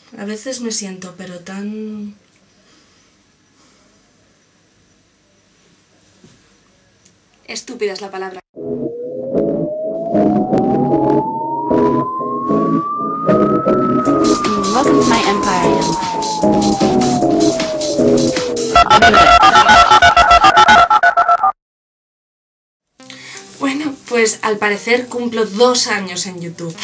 A veces me siento, pero tan... estúpida es la palabra. Welcome to my empire. Bueno, pues al parecer cumplo 2 años en YouTube.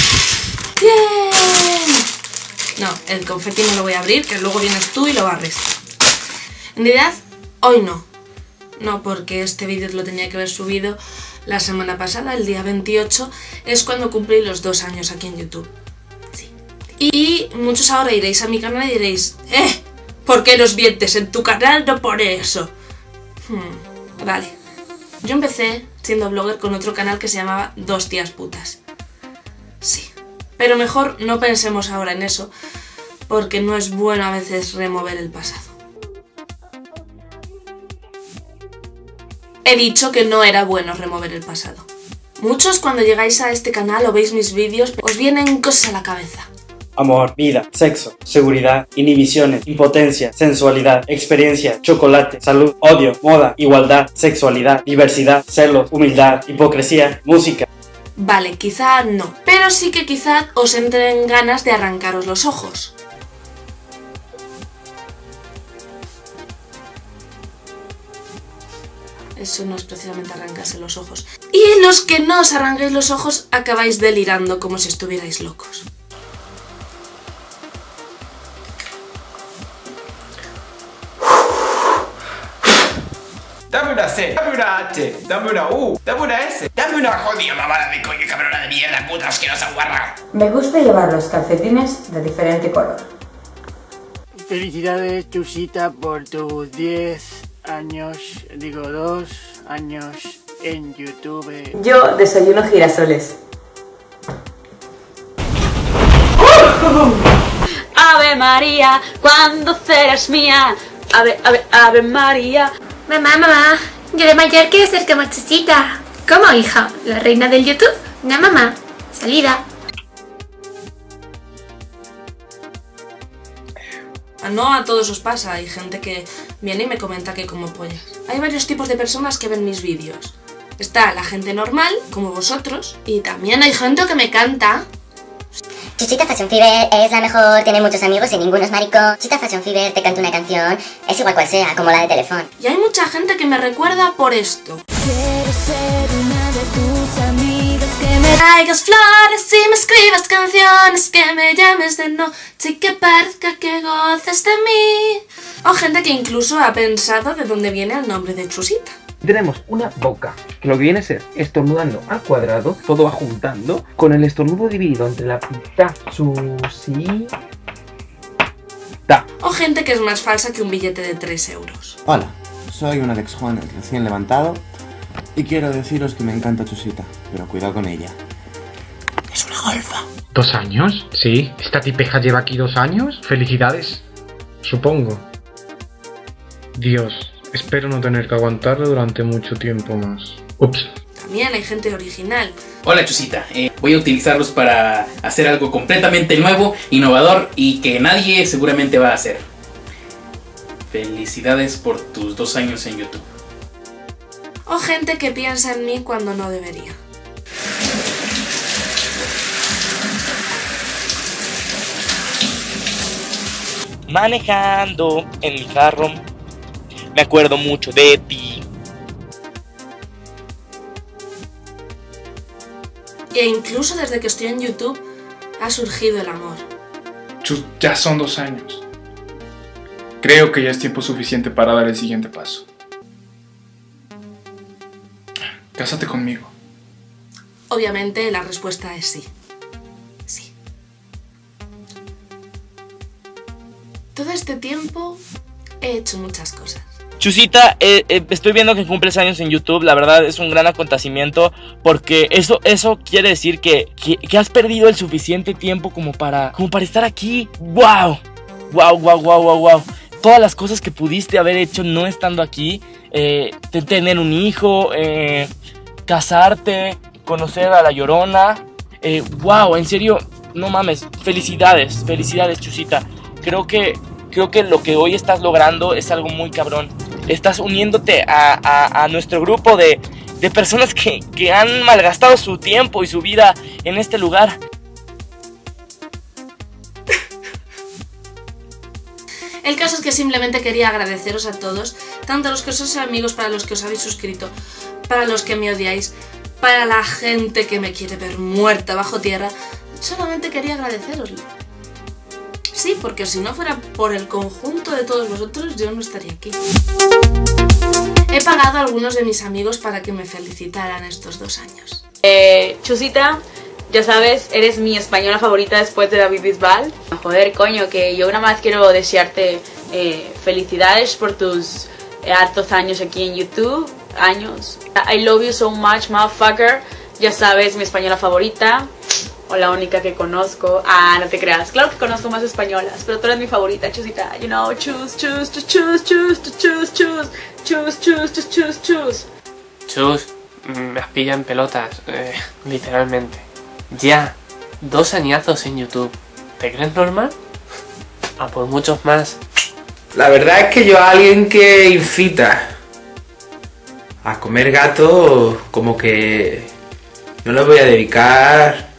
¡Bien! No, el confeti no lo voy a abrir, que luego vienes tú y lo barres. En realidad, hoy no. No, porque este vídeo lo tenía que haber subido la semana pasada, el día 28, es cuando cumplí los 2 años aquí en YouTube. Sí. Y muchos ahora iréis a mi canal y diréis, ¿por qué los vientes en tu canal? No por eso. Vale. Yo empecé siendo blogger con otro canal que se llamaba Dos Tías Putas. Sí. Pero mejor no pensemos ahora en eso, porque no es bueno a veces remover el pasado. He dicho que no era bueno remover el pasado. Muchos cuando llegáis a este canal o veis mis vídeos, os vienen cosas a la cabeza. Amor, vida, sexo, seguridad, inhibiciones, impotencia, sensualidad, experiencia, chocolate, salud, odio, moda, igualdad, sexualidad, diversidad, celos, humildad, hipocresía, música. Vale, quizá no, pero sí que quizá os entren ganas de arrancaros los ojos. Eso no es precisamente arrancarse los ojos. Y los que no os arranquéis los ojos acabáis delirando como si estuvierais locos. Dame una C, dame una H, dame una U, dame una S, dame una jodida mamada de coño, cabrona de mierda, puta asquerosa guarra. Me gusta llevar los calcetines de diferente color. Felicidades, Chusita, por tus 2 años en YouTube. Yo desayuno girasoles. Ave María, cuando serás mía. Ave María. Mamá, yo de mayor quiero ser como Chusita. ¿Cómo, hija? ¿La reina del YouTube? No, mamá. Salida. No a todos os pasa, hay gente que viene y me comenta que como pollas. Hay varios tipos de personas que ven mis vídeos. Está la gente normal, como vosotros, y también hay gente que me canta. Chusita Fashion Fever es la mejor, tiene muchos amigos y ninguno es maricón. Chusita Fashion Fever te canta una canción, es igual cual sea, como la de Teléfono. Y hay mucha gente que me recuerda por esto. Quiero ser una de tus amigas que me Traigas flores y me escribas canciones, que me llames de noche y que parezca que goces de mí. O gente que incluso ha pensado de dónde viene el nombre de Chusita. Tenemos una boca, que lo que viene a ser estornudando al cuadrado, todo va juntando, con el estornudo dividido entre la mitad, Chusita. O gente que es más falsa que un billete de 3 euros. Hola, soy un Alex Juan recién levantado y quiero deciros que me encanta Chusita, pero cuidado con ella. Es una golfa. ¿2 años? Sí. ¿Esta tipeja lleva aquí 2 años? Felicidades, supongo. Dios, espero no tener que aguantarlo durante mucho tiempo más. Ups. También hay gente original. Hola Chusita, voy a utilizarlos para hacer algo completamente nuevo, innovador y que nadie seguramente va a hacer. Felicidades por tus 2 años en YouTube. O gente que piensa en mí cuando no debería. Manejando en mi carro, me acuerdo mucho de ti. E incluso desde que estoy en YouTube ha surgido el amor. Ya son 2 años. Creo que ya es tiempo suficiente para dar el siguiente paso. Cásate conmigo. Obviamente la respuesta es sí. Sí. Todo este tiempo he hecho muchas cosas. Chusita, estoy viendo que cumples años en YouTube, la verdad es un gran acontecimiento porque eso quiere decir que has perdido el suficiente tiempo como para estar aquí. ¡Wow! ¡Wow, wow, wow, wow, wow! Todas las cosas que pudiste haber hecho no estando aquí, tener un hijo, casarte, conocer a La Llorona, ¡wow! En serio, no mames, felicidades, Chusita. Creo que lo que hoy estás logrando es algo muy cabrón. Estás uniéndote a nuestro grupo de personas que han malgastado su tiempo y su vida en este lugar. El caso es que simplemente quería agradeceros a todos, tanto a los que sois amigos, para los que os habéis suscrito, para los que me odiáis, para la gente que me quiere ver muerta bajo tierra. Solamente quería agradeceroslo. Sí, porque si no fuera por el conjunto de todos vosotros, yo no estaría aquí. He pagado a algunos de mis amigos para que me felicitaran estos 2 años. Chusita, ya sabes, eres mi española favorita después de David Bisbal. Joder, coño, que yo nada más quiero desearte felicidades por tus hartos años aquí en YouTube. I love you so much, motherfucker. Ya sabes, mi española favorita. O la única que conozco. Ah, no te creas. Claro que conozco más españolas, pero tú eres mi favorita, Chusita. You know, choose. Chus, me has pillado en pelotas, literalmente. Ya, 2 añazos en YouTube. ¿Te crees normal? A por muchos más. La verdad es que yo a alguien que incita a comer gato, como que no le voy a dedicar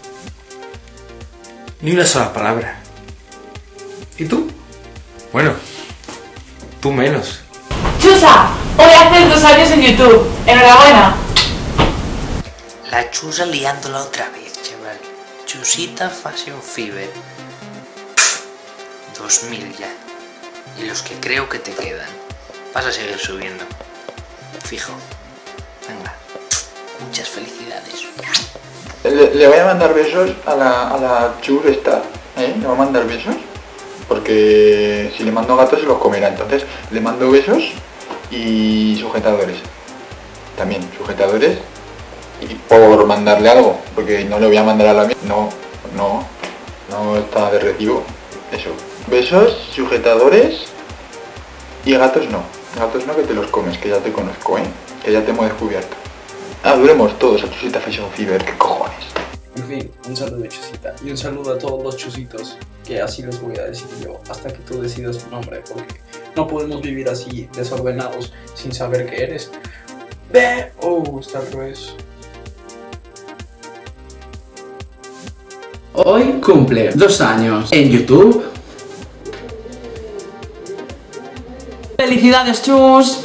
ni una sola palabra. ¿Y tú? Bueno, tú menos. Chusa, hoy haces 2 años en YouTube. Enhorabuena. La Chusa liándola otra vez, chaval. Chusita Fashion Fever. 2000 ya. Y los que creo que te quedan. Vas a seguir subiendo. Fijo. Venga. Muchas felicidades. Le voy a mandar besos a la Chus esta. Le voy a mandar besos. Porque si le mando gatos se los comerá. Entonces le mando besos y sujetadores. También sujetadores. Y por mandarle algo. Porque no le voy a mandar a la mía. No está de recibo. Eso. Besos, sujetadores y gatos no. Gatos no, que te los comes, que ya te conozco, que ya te hemos descubierto. Duremos todos a Chusita Fashion Fever, ¿qué cojones? En fin, un saludo Chusita y un saludo a todos los chusitos, que así les voy a decir yo, hasta que tú decidas tu nombre, porque no podemos vivir así, desordenados, sin saber qué eres. Está al revés. Hoy cumple 2 años en YouTube. ¡Felicidades, Chus!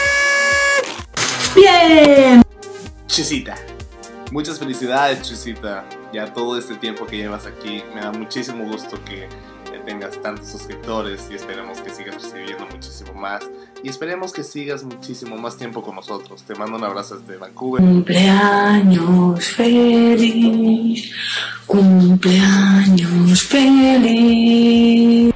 ¡Bien! Chusita, muchas felicidades, Chusita. Ya todo este tiempo que llevas aquí, me da muchísimo gusto que tengas tantos suscriptores y esperemos que sigas recibiendo muchísimo más. Y esperemos que sigas muchísimo más tiempo con nosotros. Te mando un abrazo desde Vancouver. Cumpleaños feliz, cumpleaños feliz.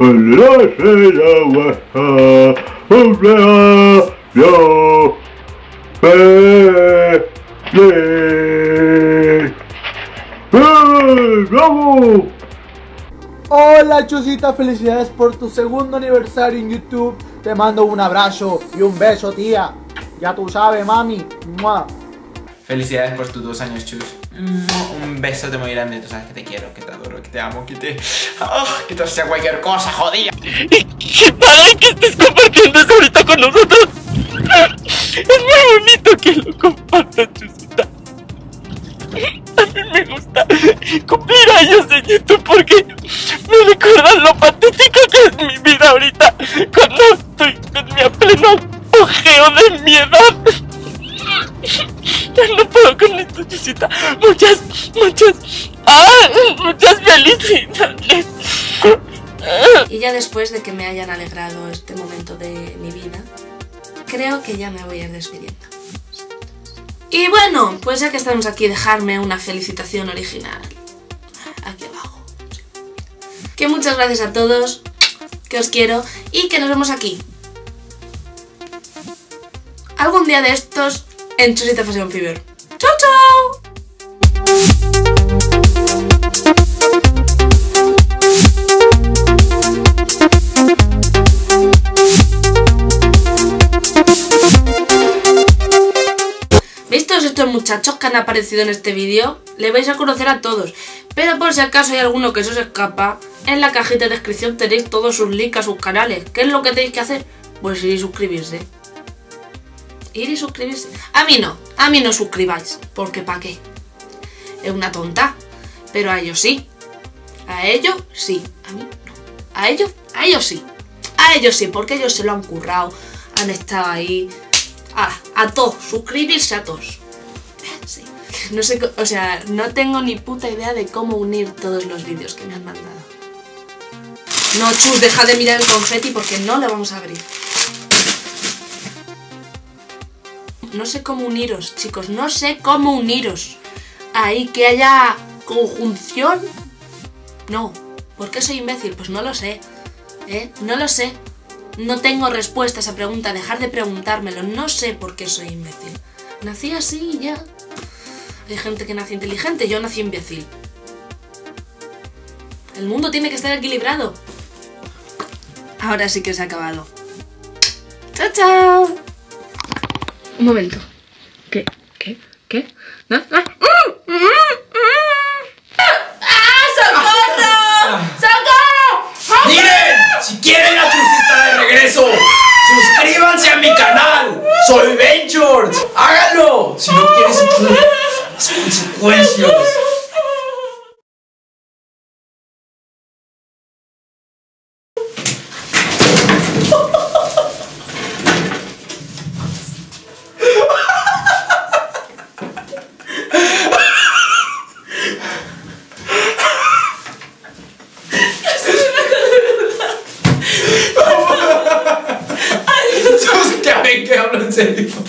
¡Bravo! Hola Chusita, felicidades por tu 2º aniversario en YouTube. Te mando un abrazo y un beso, tía. Ya tú sabes, mami. ¡Mua! Felicidades por tus 2 años, Chus. Un besote muy grande, tú sabes que te quiero, que te adoro, que te amo, que te sea cualquier cosa, jodida. ¡Qué padre que estés compartiendo eso ahorita con nosotros! Es muy bonito que lo compartas, Chusita. A mí me gusta cumplir años en YouTube porque me recuerdan lo patética que es mi vida ahorita cuando estoy en mi pleno apogeo de mi edad. Ya no puedo con esto, Chusita. Muchas felicidades. Y ya después de que me hayan alegrado este momento de mi vida, creo que ya me voy a ir despidiendo. Y bueno, pues ya que estamos aquí, dejarme una felicitación original aquí abajo. Que muchas gracias a todos, que os quiero y que nos vemos aquí algún día de estos en Chusita Fashion Fever. ¡Chao, chao! ¿Veis todos estos muchachos que han aparecido en este vídeo? Le vais a conocer a todos, Pero por si acaso hay alguno que se os escapa, en la cajita de descripción tenéis todos sus links a sus canales. ¿Qué es lo que tenéis que hacer? Pues ir y suscribirse. Ir y suscribirse. A mí no suscribáis, porque ¿para qué? Es una tonta, pero a ellos sí. A ellos sí, a mí no. A ellos sí. A ellos sí, porque ellos se lo han currado, han estado ahí. A todos, suscribirse a todos. Sí. No sé, o sea, no tengo ni puta idea de cómo unir todos los vídeos que me han mandado. No, chus, deja de mirar el confeti porque no lo vamos a abrir. No sé cómo uniros, chicos, no sé cómo uniros. Ahí que haya conjunción. No, ¿por qué soy imbécil? Pues no lo sé, no lo sé. No tengo respuesta a esa pregunta, dejar de preguntármelo. No sé por qué soy imbécil. Nací así y ya. Hay gente que nace inteligente, yo nací imbécil. El mundo tiene que estar equilibrado. Ahora sí que se ha acabado. ¡Chao, chao! Un momento. ¿Qué? ¿No? ¡Socorro! ¡Socorro! ¡Miren! Si quieren la chusita de regreso, suscríbanse a mi canal. Soy Ventures. ¡Háganlo! Si no quieres sufrir las consecuencias. Ya ven que hablo en serio.